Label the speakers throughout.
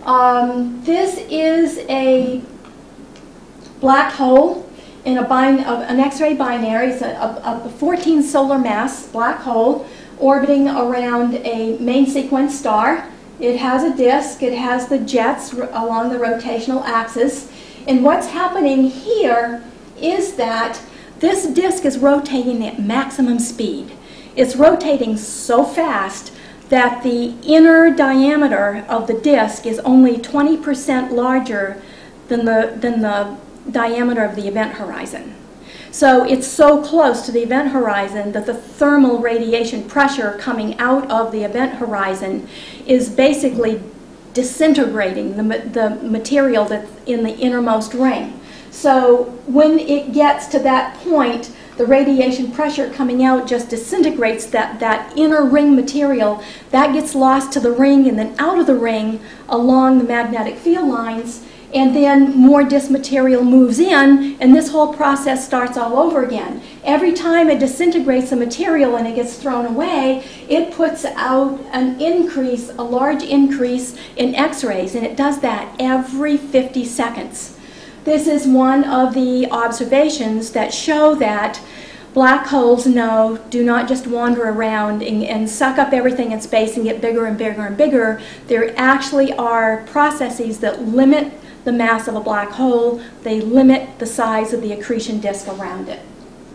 Speaker 1: This is a black hole in an X-ray binary. It's a 14 solar mass black hole orbiting around a main sequence star. It has a disk. It has the jets along the rotational axis. And what's happening here is that this disk is rotating at maximum speed. It's rotating so fast that the inner diameter of the disk is only 20% larger than the diameter of the event horizon. So it's so close to the event horizon that the thermal radiation pressure coming out of the event horizon is basically disintegrating the material that's in the innermost ring. So when it gets to that point, the radiation pressure coming out just disintegrates that inner ring material. That gets lost to the ring and then out of the ring along the magnetic field lines, and then more disk material moves in, and this whole process starts all over again. Every time it disintegrates the material and it gets thrown away, it puts out a large increase in X-rays, and it does that every 50 seconds. This is one of the observations that show that black holes do not just wander around and suck up everything in space and get bigger and bigger and bigger. There actually are processes that limit the mass of a black hole. They limit the size of the accretion disk around it.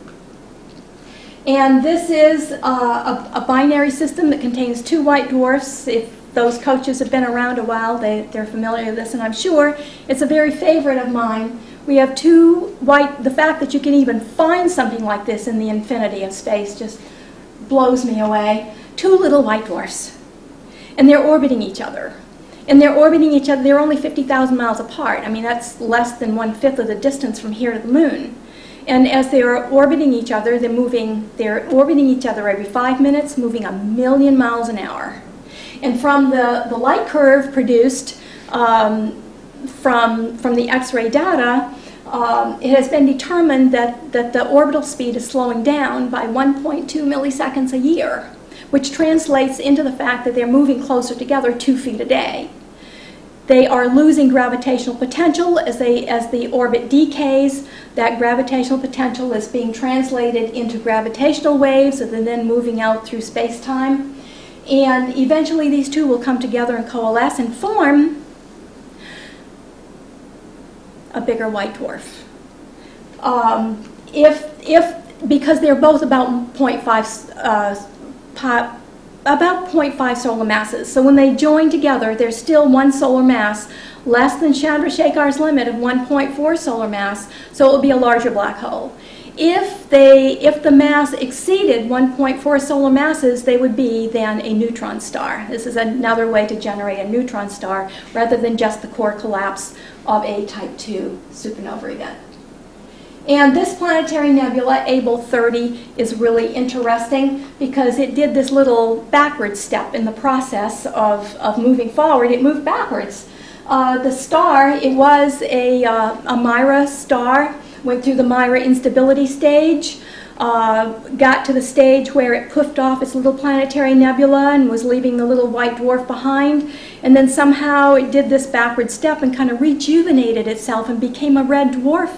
Speaker 1: And this is a binary system that contains two white dwarfs. If those coaches have been around a while, they're familiar with this, and I'm sure it's a very favorite of mine. We have the fact that you can even find something like this in the infinity of space just blows me away. Two little white dwarfs, and they're orbiting each other. And they're orbiting each other, they're only 50,000 miles apart. I mean, that's less than 1/5 of the distance from here to the moon. And as they're orbiting each other, they're orbiting each other every 5 minutes, moving 1,000,000 miles an hour. And from the light curve produced from the X-ray data, it has been determined that the orbital speed is slowing down by 1.2 milliseconds a year, which translates into the fact that they're moving closer together 2 feet a day. They are losing gravitational potential as the orbit decays. That gravitational potential is being translated into gravitational waves that are then moving out through space-time. And eventually these two will come together and coalesce and form a bigger white dwarf. Because they're both about 0.5 solar masses. So when they join together, there's still one solar mass, less than Chandrasekhar's limit of 1.4 solar mass, so it will be a larger black hole. If the mass exceeded 1.4 solar masses, they would be then a neutron star. This is another way to generate a neutron star rather than just the core collapse of a type 2 supernova event. And this planetary nebula, Abell 30, is really interesting because it did this little backward step in the process of moving forward. It moved backwards. The star, it was a Mira star, went through the Mira instability stage, got to the stage where it puffed off its little planetary nebula and was leaving the little white dwarf behind, and then somehow it did this backward step and kind of rejuvenated itself and became a red dwarf,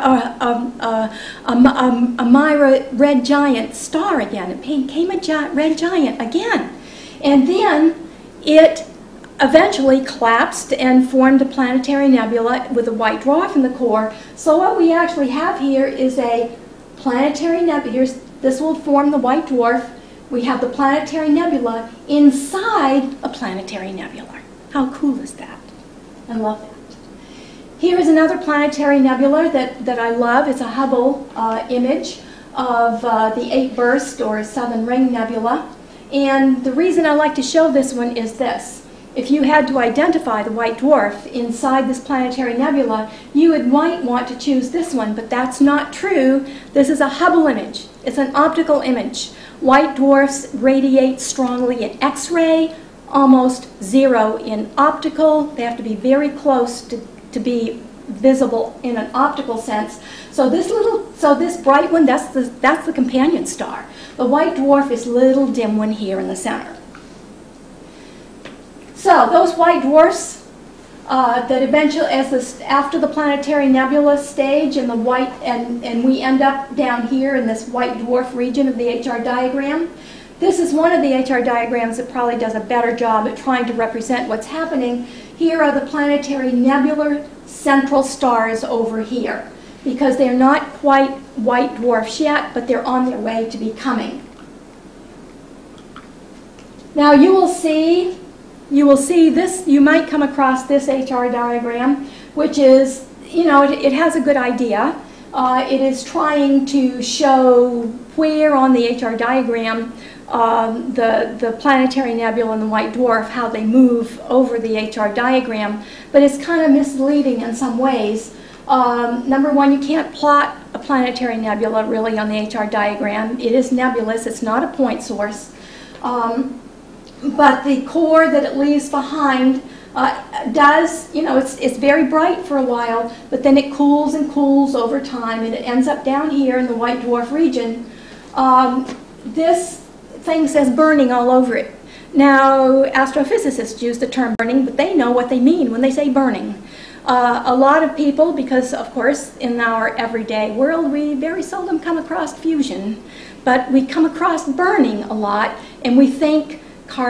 Speaker 1: a Mira red giant star again. It became a red giant again. And then it eventually collapsed and formed a planetary nebula with a white dwarf in the core. So what we actually have here is a planetary nebula. This will form the white dwarf. We have the planetary nebula inside a planetary nebula. How cool is that? I love that. Here is another planetary nebula that I love. It's a Hubble image of the 8 burst or Southern Ring Nebula. And the reason I like to show this one is this. If you had to identify the white dwarf inside this planetary nebula, you might want to choose this one, but that's not true. This is a Hubble image. It's an optical image. White dwarfs radiate strongly in X-ray, almost zero in optical. They have to be very close to be visible in an optical sense. So this bright one, that's the companion star. The white dwarf is little dim one here in the center. So those white dwarfs that eventually, after the planetary nebula stage and the white, and we end up down here in this white dwarf region of the HR diagram. This is one of the HR diagrams that probably does a better job at trying to represent what's happening. Here are the planetary nebular central stars over here, because they're not quite white dwarfs yet, but they're on their way to becoming. Now you will see this, you might come across this HR diagram, which is, you know, it has a good idea. It is trying to show where on the HR diagram the planetary nebula and the white dwarf, how they move over the HR diagram, but it's kind of misleading in some ways. Number one, you can't plot a planetary nebula really on the HR diagram. It is nebulous, it's not a point source. But the core that it leaves behind does, you know, it's very bright for a while, but then it cools and cools over time, and it ends up down here in the white dwarf region. This thing says burning all over it. Now, astrophysicists use the term burning, but they know what they mean when they say burning. A lot of people, because of course in our everyday world we very seldom come across fusion, but we come across burning a lot, and we think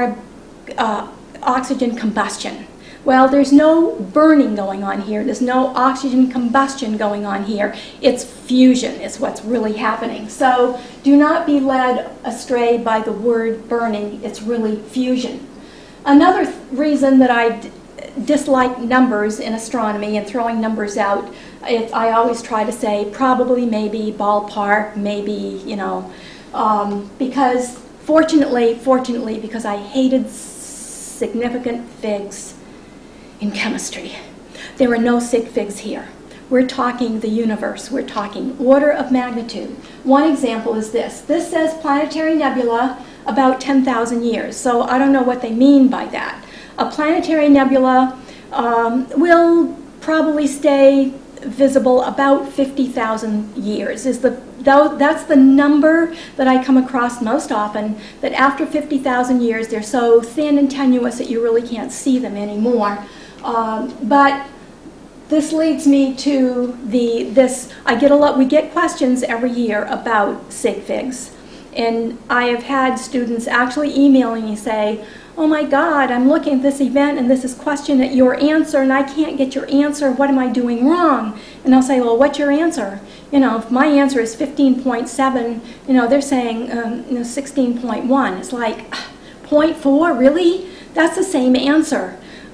Speaker 1: oxygen combustion. Well, there's no burning going on here. There's no oxygen combustion going on here. It's fusion is what's really happening. So do not be led astray by the word burning. It's really fusion. Another reason that I dislike numbers in astronomy and throwing numbers out, I always try to say probably, maybe, ballpark, maybe, you know, because fortunately, because I hated significant figs in chemistry, there are no sig figs here. We're talking the universe. We're talking order of magnitude. One example is this. This says planetary nebula about 10,000 years. So I don't know what they mean by that. A planetary nebula will probably stay visible about 50,000 years. That's the number that I come across most often, that after 50,000 years they're so thin and tenuous that you really can't see them anymore. But this leads me to we get questions every year about sig figs. And I have had students actually emailing me say, oh my God, I'm looking at this event and this is question at your answer and I can't get your answer, what am I doing wrong? And I'll say, well, what's your answer? You know, if my answer is 15.7, you know, they're saying 16.1. It's like, 0.4, really? That's the same answer.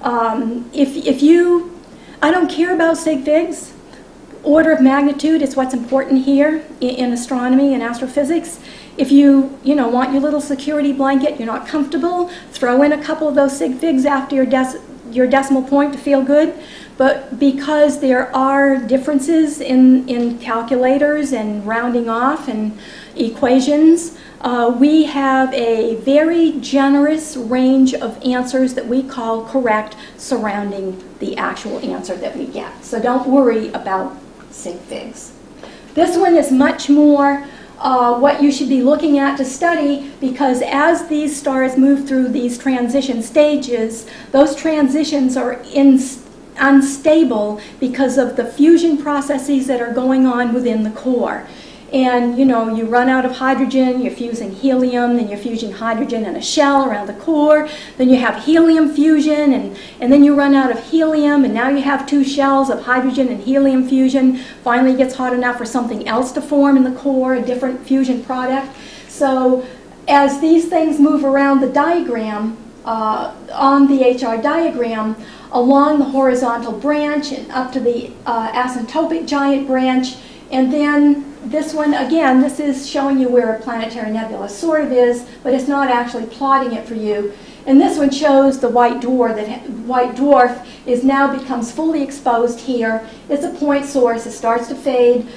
Speaker 1: I don't care about sig figs. Order of magnitude is what's important here in astronomy and astrophysics. If you want your little security blanket, you're not comfortable, throw in a couple of those sig figs after your decimal point to feel good. But because there are differences in calculators and rounding off and equations, we have a very generous range of answers that we call correct surrounding the actual answer that we get. So don't worry about sig figs. This one is much more what you should be looking at to study, because as these stars move through these transition stages, those transitions are unstable because of the fusion processes that are going on within the core. And you run out of hydrogen, you're fusing helium, then you're fusing hydrogen in a shell around the core, then you have helium fusion, and then you run out of helium, and now you have two shells of hydrogen and helium fusion. Finally it gets hot enough for something else to form in the core, a different fusion product. So as these things move around the diagram, on the HR diagram, along the horizontal branch and up to the asymptotic giant branch, and then this one, again, this is showing you where a planetary nebula sort of is, but it's not actually plotting it for you. And this one shows the white dwarf is now becomes fully exposed here. It's a point source. It starts to fade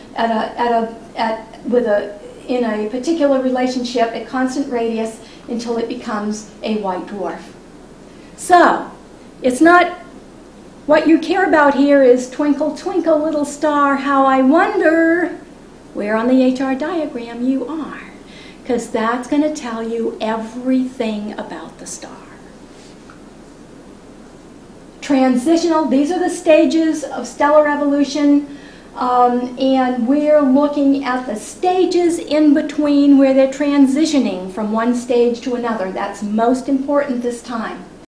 Speaker 1: in a particular relationship at constant radius until it becomes a white dwarf. So it's not, what you care about here is twinkle, twinkle, little star, how I wonder where on the HR diagram you are, because that's going to tell you everything about the star. transitional. These are the stages of stellar evolution, and we're looking at the stages in between where they're transitioning from one stage to another. That's most important this time.